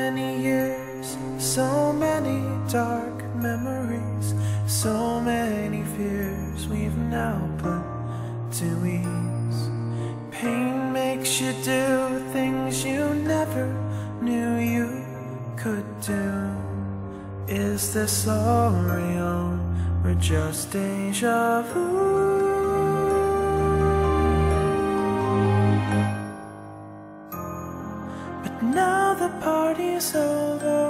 many years, so many dark memories, so many fears we've now put to ease. Pain makes you do things you never knew you could do. Is this all real or just deja vu? But now the party's over,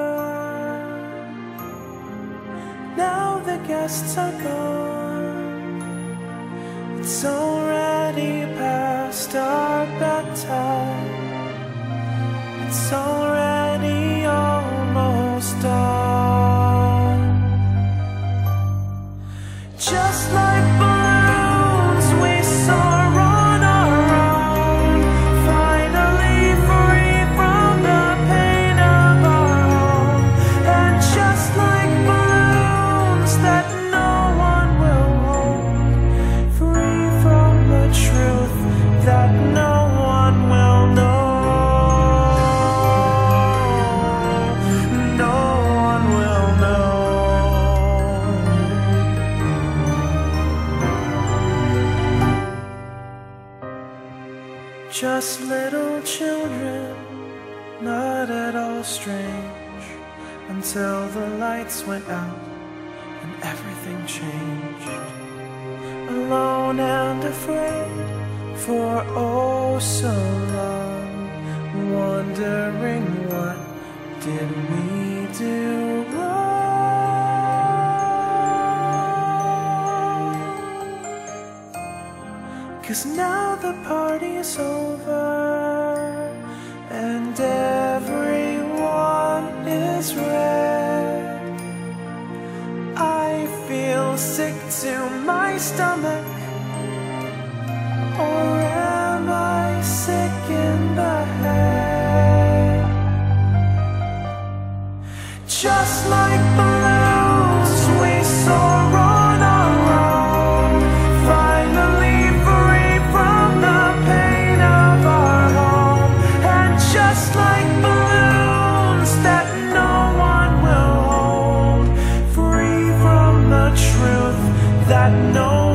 now the guests are gone. It's already past our bedtime, it's already almost dawn. Just like balloons we soar on our own, finally free from the pain of our home. And just like balloons that no one will hold, free from the truth that no one will know. Just little children, not at all strange, until the lights went out and everything changed. Alone and afraid for oh so long, wondering what did we do wrong? 'Cause now the party is over and everyone is red. I feel sick to my stomach, or am I sick in the head? Just like balloons we soar on our own, finally free from the pain of our home. And just like balloons that no one will hold, free from the truth that no